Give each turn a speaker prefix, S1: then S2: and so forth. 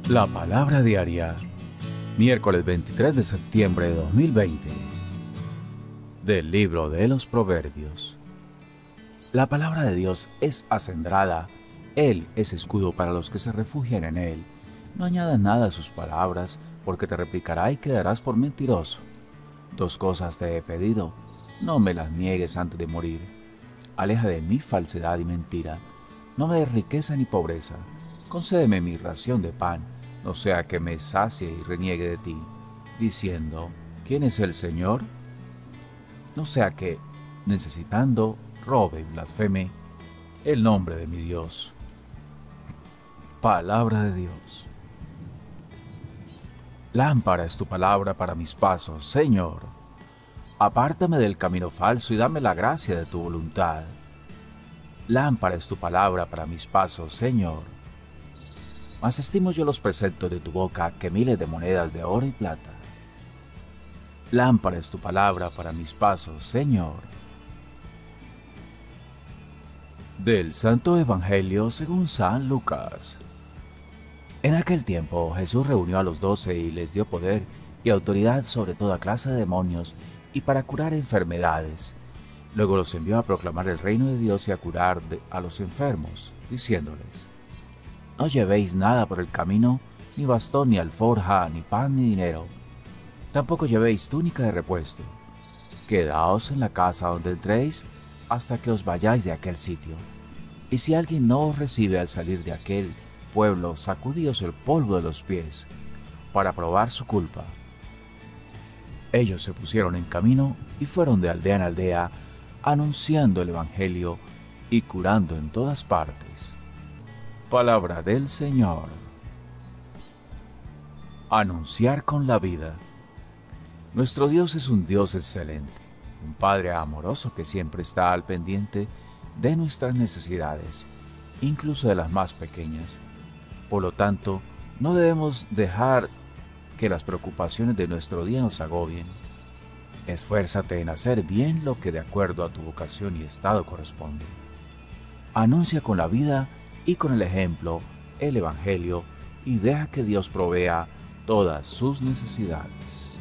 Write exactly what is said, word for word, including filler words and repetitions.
S1: La palabra diaria, miércoles veintitrés de septiembre de dos mil veinte, del libro de los Proverbios. La palabra de Dios es acendrada, Él es escudo para los que se refugian en Él. No añadas nada a sus palabras, porque te replicará y quedarás por mentiroso. Dos cosas te he pedido, no me las niegues antes de morir. Aleja de mí falsedad y mentira, no me des riqueza ni pobreza. Concédeme mi ración de pan, no sea que me sacie y reniegue de ti, diciendo, ¿quién es el Señor? No sea que, necesitando, robe y blasfeme el nombre de mi Dios. Palabra de Dios. Lámpara es tu palabra para mis pasos, Señor. Apártame del camino falso y dame la gracia de tu voluntad. Lámpara es tu palabra para mis pasos, Señor. Mas estimo yo los preceptos de tu boca que miles de monedas de oro y plata. Lámpara es tu palabra para mis pasos, Señor. Del Santo Evangelio según San Lucas. En aquel tiempo Jesús reunió a los doce y les dio poder y autoridad sobre toda clase de demonios y para curar enfermedades. Luego los envió a proclamar el reino de Dios y a curar de, a los enfermos, diciéndoles: no llevéis nada por el camino, ni bastón, ni alforja, ni pan, ni dinero. Tampoco llevéis túnica de repuesto. Quedaos en la casa donde entréis hasta que os vayáis de aquel sitio. Y si alguien no os recibe al salir de aquel pueblo, sacudíos el polvo de los pies, para probar su culpa. Ellos se pusieron en camino y fueron de aldea en aldea, anunciando el Evangelio y curando en todas partes. Palabra del Señor. Anunciar con la vida. Nuestro Dios es un Dios excelente, un Padre amoroso que siempre está al pendiente de nuestras necesidades, incluso de las más pequeñas. Por lo tanto, no debemos dejar que las preocupaciones de nuestro día nos agobien. Esfuérzate en hacer bien lo que de acuerdo a tu vocación y estado corresponde. Anuncia con la vida y con el ejemplo el Evangelio y deja que Dios provea todas sus necesidades.